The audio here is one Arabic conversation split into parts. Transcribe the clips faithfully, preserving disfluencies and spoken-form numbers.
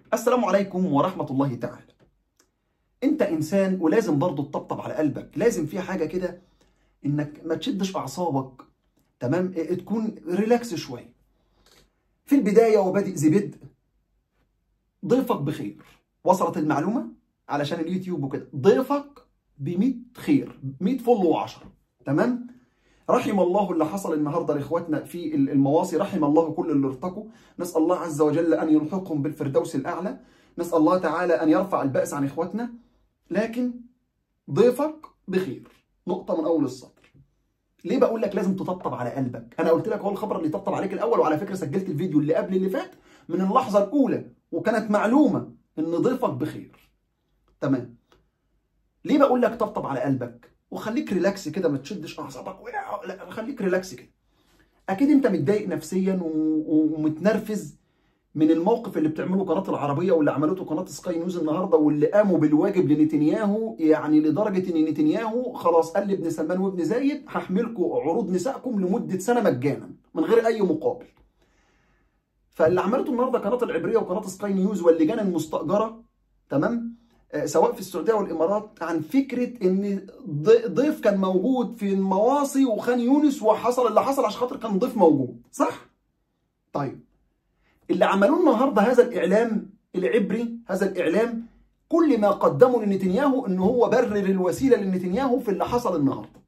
السلام عليكم ورحمة الله تعالى. انت انسان ولازم برضو تطبطب على قلبك، لازم في حاجة كده انك ما تشدش اعصابك، تمام؟ تكون ريلاكس شوية. في البداية وبادئ ذي بدء، ضيفك بخير. وصلت المعلومة علشان اليوتيوب وكده، ضيفك بمية خير، مية فل وعشرة، تمام؟ رحم الله اللي حصل النهارده لاخواتنا في المواصي، رحم الله كل اللي ارتقوا. نسال الله عز وجل ان يلحقهم بالفردوس الاعلى، نسال الله تعالى ان يرفع البأس عن اخواتنا. لكن ضيفك بخير، نقطه من اول السطر. ليه بقول لك لازم تطبطب على قلبك؟ انا قلت لك هو الخبر اللي يطبطب عليك الاول، وعلى فكره سجلت الفيديو اللي قبل اللي فات من اللحظه الاولى، وكانت معلومه ان ضيفك بخير، تمام؟ ليه بقول لك طبطب على قلبك وخليك ريلاكس كده، ما تشدش اعصابك، لا خليك ريلاكس كده. اكيد انت متضايق نفسيا ومتنرفز من الموقف اللي بتعمله قناه العربيه واللي عملته قناه سكاي نيوز النهارده، واللي قاموا بالواجب لنتنياهو، يعني لدرجه ان نتنياهو خلاص قال لابن سلمان وابن زايد هحملكم عروض نسائكم لمده سنه مجانا من غير اي مقابل. فاللي عملته النهارده قناه العبريه وقناه سكاي نيوز واللجان المستاجره، تمام، سواء في السعوديه والامارات، عن فكره ان ضيف كان موجود في المواصي وخان يونس وحصل اللي حصل عشان خاطر كان ضيف موجود، صح؟ طيب اللي عملوه النهارده هذا الاعلام العبري، هذا الاعلام كل ما قدمه لنتنياهو ان هو برر الوسيله لنتنياهو في اللي حصل النهارده.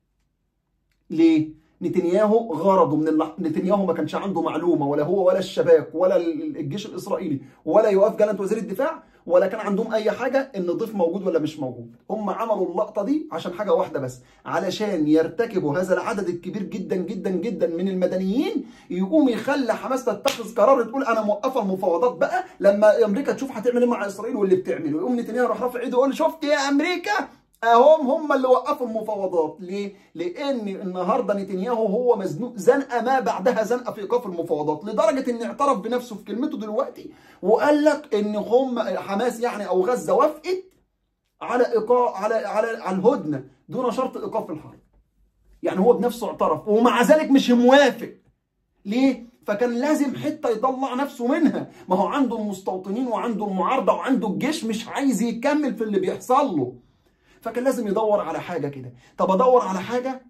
ليه؟ نتنياهو غرضه من اللح... نتنياهو ما كانش عنده معلومه، ولا هو ولا الشباك ولا الجيش الاسرائيلي ولا يوقف جلنت وزير الدفاع، ولا كان عندهم اي حاجه ان ضيف موجود ولا مش موجود. هم عملوا اللقطه دي عشان حاجه واحده بس، علشان يرتكبوا هذا العدد الكبير جدا جدا جدا من المدنيين، يقوم يخلي حماس تتخذ قرار تقول انا موقفه المفاوضات بقى لما امريكا تشوف هتعمل ايه مع اسرائيل واللي بتعمله. يقوم نتنياهو يروح رافع ايده يقول شفت يا امريكا، اهم هم اللي وقفوا المفاوضات. ليه؟ لان النهارده نتنياهو هو مزنوق زنقه ما بعدها زنقه في ايقاف المفاوضات، لدرجه ان اعترف بنفسه في كلمته دلوقتي وقال لك ان هم حماس يعني او غزه وافقت على ايقاف على على على الهدنه دون شرط ايقاف الحرب. يعني هو بنفسه اعترف ومع ذلك مش موافق. ليه؟ فكان لازم حته يطلع نفسه منها، ما هو عنده المستوطنين وعنده المعارضه وعنده الجيش مش عايز يكمل في اللي بيحصل له، فكان لازم يدور على حاجه كده. طب ادور على حاجه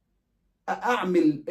اعمل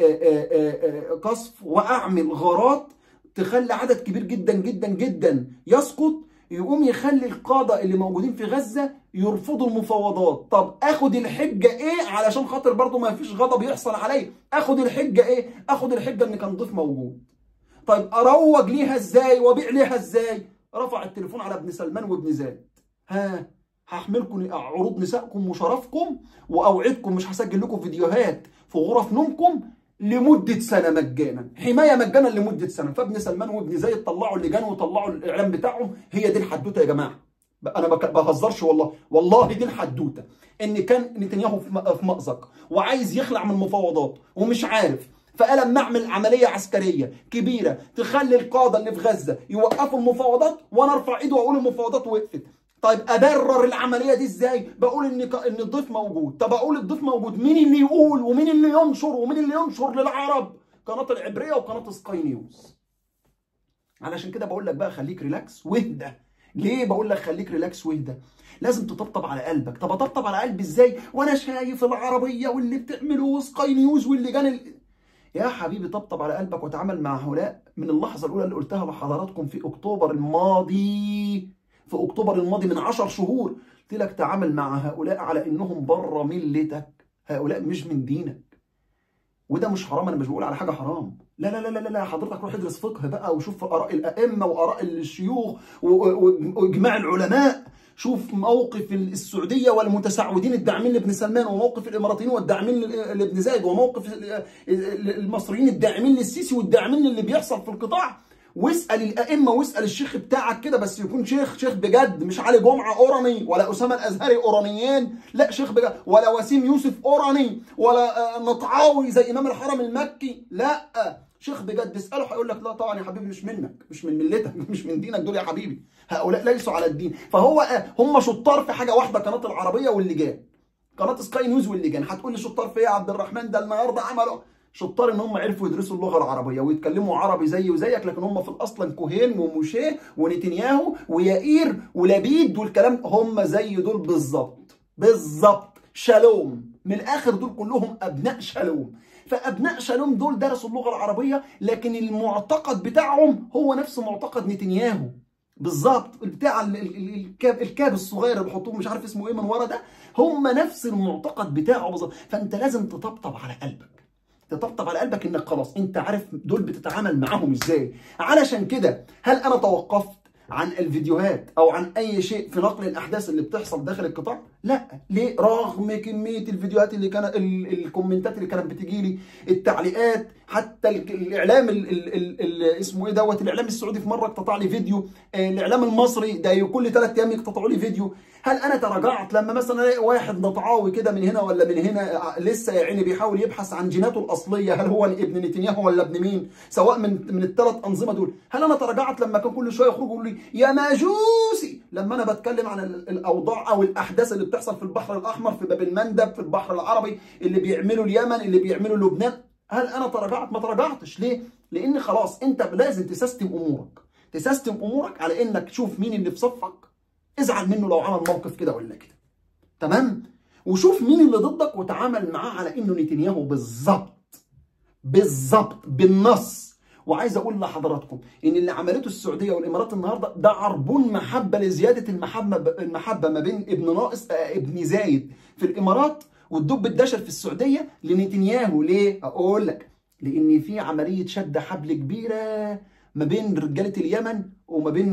قصف واعمل غارات تخلي عدد كبير جدا جدا جدا يسقط، يقوم يخلي القاده اللي موجودين في غزه يرفضوا المفاوضات. طب اخد الحجه ايه علشان خاطر برضو ما فيش غضب يحصل عليا؟ اخد الحجه ايه؟ اخد الحجه ان كان ضيف موجود. طيب اروج ليها ازاي وابيع ليها ازاي؟ رفع التليفون على ابن سلمان وابن زايد، ها هحملكم عروض نسائكم وشرفكم، واوعدكم مش هسجل لكم فيديوهات في غرف نومكم لمده سنه مجانا، حمايه مجانا لمده سنه. فابن سلمان وابن زايد طلعوا اللجان وطلعوا الاعلام بتاعهم. هي دي الحدوته يا جماعه، انا ما بهزرش والله، والله دي الحدوته. ان كان نتنياهو في مأزق وعايز يخلع من المفاوضات ومش عارف، فقال اما اعمل عمليه عسكريه كبيره تخلي القاده اللي في غزه يوقفوا المفاوضات وانا ارفع ايدي واقول المفاوضات وقفت. طيب ابرر العمليه دي ازاي؟ بقول ان ان الضيف موجود. طب اقول الضيف موجود، مين اللي يقول ومين اللي ينشر ومين اللي ينشر للعرب؟ قناه العبريه وقناه سكاي نيوز. علشان كده بقول لك بقى خليك ريلاكس واهدى. ليه بقول لك خليك ريلاكس واهدى؟ لازم تطبطب على قلبك. طب اطبطب على قلبي ازاي وانا شايف العربيه واللي بتعمله سكاي نيوز واللجان ال... يا حبيبي طبطب على قلبك وتعامل مع هؤلاء من اللحظه الاولى اللي قلتها لحضراتكم في اكتوبر الماضي. في اكتوبر الماضي من عشر شهور قلت لك تعامل مع هؤلاء على انهم بره ملتك، هؤلاء مش من دينك. وده مش حرام، انا مش بقول على حاجه حرام، لا لا لا لا لا حضرتك روح ادرس فقه بقى وشوف اراء الائمه واراء الشيوخ واجماع العلماء. شوف موقف السعوديه والمتسعودين الداعمين لابن سلمان، وموقف الاماراتيين والداعمين لابن زايد، وموقف المصريين الداعمين للسيسي والداعمين للي بيحصل في القطاع. واسال الائمه واسال الشيخ بتاعك كده، بس يكون شيخ شيخ بجد، مش علي جمعه اوراني ولا اسامه الازهري اورانيين، لا شيخ بجد، ولا وسيم يوسف اوراني ولا نطعاوي زي امام الحرم المكي، لا شيخ بجد. اساله هيقول لك لا طبعا يا حبيبي مش منك، مش من ملتك، مش من دينك دول يا حبيبي، هؤلاء ليسوا على الدين. فهو هم شطار في حاجه واحده، قناه العربيه واللجان، قناه سكاي نيوز واللجان. هتقول لي شطار في ايه يا عبد الرحمن؟ ده النهارده عملوا شطار ان هم عرفوا يدرسوا اللغه العربيه ويتكلموا عربي زي وزيك، لكن هم في الاصل كوهين وموشيه ونتنياهو ويائير ولبيد والكلام، هم زي دول بالظبط بالظبط. شالوم من الاخر، دول كلهم ابناء شالوم. فابناء شالوم دول درسوا اللغه العربيه، لكن المعتقد بتاعهم هو نفس معتقد نتنياهو بالظبط. بتاع الكاب الكاب الصغير اللي بيحطوه مش عارف اسمه ايه من ورا ده، هم نفس المعتقد بتاعه بالظبط. فانت لازم تطبطب على قلبك، تطبطب على قلبك انك خلاص انت عارف دول بتتعامل معاهم ازاي. علشان كده هل انا توقفت عن الفيديوهات او عن اي شيء في نقل الاحداث اللي بتحصل داخل القطاع؟ لا. ليه؟ رغم كميه الفيديوهات اللي كانت، الكومنتات اللي كانت بتجي لي، التعليقات، حتى الاعلام ال ال ال ال اسمه ايه دوت الاعلام السعودي في مره اقتطع لي فيديو، الاعلام المصري ده كل ثلاث ايام يقتطعوا لي فيديو. هل انا تراجعت لما مثلا الاقي واحد نطعاوي كده من هنا ولا من هنا لسه يا عيني بيحاول يبحث عن جيناته الاصليه، هل هو ابن نتنياهو ولا ابن مين، سواء من من الثلاث انظمه دول؟ هل انا تراجعت لما كان كل شويه يخرجوا يقولوا لي يا ماجوسي لما انا بتكلم عن الاوضاع او الاحداث اللي بتحصل في البحر الاحمر، في باب المندب، في البحر العربي، اللي بيعملوا اليمن، اللي بيعملوا لبنان؟ هل انا تراجعت؟ ما تراجعتش. ليه؟ لان خلاص انت لازم تسيستم امورك، تسيستم امورك على انك تشوف مين اللي في صفك، ازعل منه لو عمل موقف كده ولا كده، تمام؟ وشوف مين اللي ضدك وتعامل معاه على انه نتنياهو بالظبط بالظبط بالنص. وعايز اقول لحضراتكم ان اللي عملته السعوديه والامارات النهارده ده عربون محبه لزياده المحبه المحبه ما بين ابن ناقص ابن زايد في الامارات والدب الدشر في السعوديه لنتنياهو. ليه؟ اقول لك، لان في عمليه شد حبل كبيره ما بين رجاله اليمن وما بين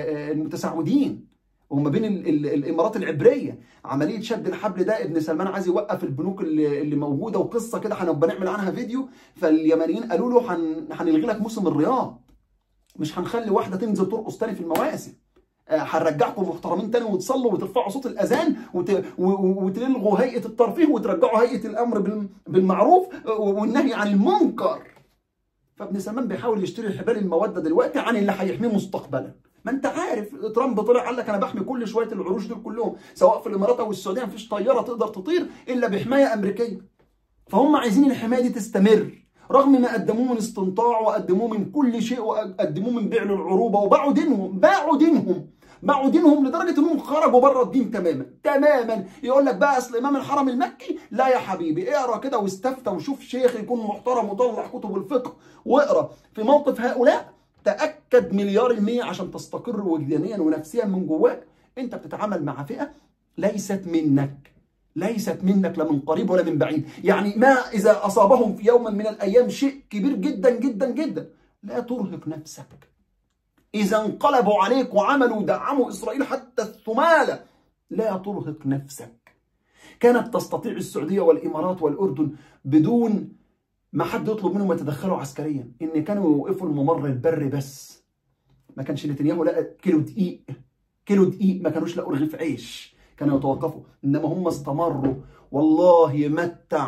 المتسعودين وما بين ال ال الامارات العبريه. عمليه شد الحبل ده ابن سلمان عايز يوقف البنوك اللي, اللي موجوده، وقصه كده هنبقى نعمل عنها فيديو. فاليمنيين قالوا له هنلغي لك موسم الرياض، مش هنخلي واحده تنزل ترقص تاني في المواسم، هنرجعكم محترمين تاني وتصلوا وترفعوا صوت الاذان وت... وتلغوا هيئه الترفيه وترجعوا هيئه الامر بالمعروف والنهي عن المنكر. فابن سلمان بيحاول يشتري حبال الموده دلوقتي عن اللي هيحميه مستقبلا. ما انت عارف ترامب طلع قال لك انا بحمي كل شويه العروش دول كلهم، سواء في الامارات او السعوديه مفيش طياره تقدر تطير الا بحمايه امريكيه. فهم عايزين الحمايه دي تستمر، رغم ما قدموه من استنطاع وقدموه من كل شيء وقدموه من بيع للعروبه، وباعوا دينهم باعوا دينهم باعوا دينهم لدرجه انهم خرجوا بره الدين تماما تماما. يقول لك بقى اصل امام الحرم المكي، لا يا حبيبي، اقرا كده واستفتى وشوف شيخ يكون محترم وطلع كتب الفقه واقرا في موقف هؤلاء، تاكد مليار المية عشان تستقر وجدانيا ونفسيا من جواك انت بتتعامل مع فئه ليست منك، ليست منك لا من قريب ولا من بعيد. يعني ما اذا اصابهم في يوم من الايام شيء كبير جدا جدا جدا، لا ترهق نفسك. إذا انقلبوا عليك وعملوا ودعموا إسرائيل حتى الثمالة، لا ترهق نفسك. كانت تستطيع السعودية والإمارات والأردن بدون ما حد يطلب منهم يتدخلوا عسكريا إن كانوا يوقفوا الممر البري بس. ما كانش نتنياهو لقى كيلو دقيق كيلو دقيق ما كانوش لقوا رغيف عيش، كانوا يتوقفوا. إنما هم استمروا. والله يمتع،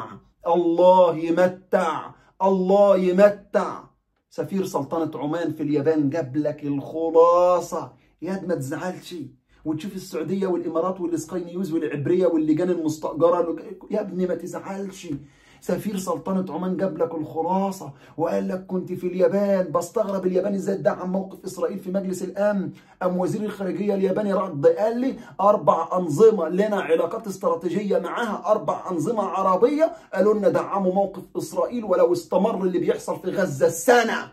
الله يمتع، الله يمتع. سفير سلطنة عمان في اليابان جاب لك الخلاصة. يا ما تزعلش وتشوف السعودية والإمارات والسكاي نيوز والعبرية واللجان المستأجرة، يا ابني ما تزعلش. سفير سلطنة عمان جاب لك الخلاصة وقال لك كنت في اليابان بستغرب اليابان ازاي تدعم موقف إسرائيل في مجلس الأمن. أم وزير الخارجية الياباني رد قال لي أربع أنظمة لنا علاقات استراتيجية معاها، أربع أنظمة عربية قالوا لنا دعموا موقف إسرائيل ولو استمر اللي بيحصل في غزة سنة.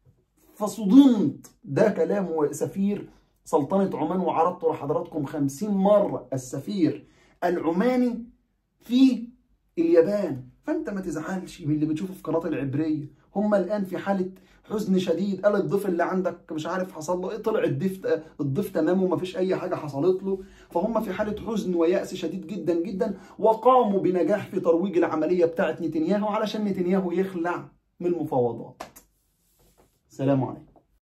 فصدمت. ده كلام سفير سلطنة عمان، وعرضته لحضراتكم خمسين مرة، السفير العماني في اليابان. فانت ما تزعلش من اللي بتشوفه في قناه العبريه. هم الان في حاله حزن شديد. قال الضيف اللي عندك مش عارف حصل له ايه، طلع الضيف الضيف تمام وما فيش اي حاجه حصلت له. فهم في حاله حزن ويأس شديد جدا جدا، وقاموا بنجاح في ترويج العمليه بتاعه نتنياهو علشان نتنياهو يخلع من المفاوضات. سلام عليكم.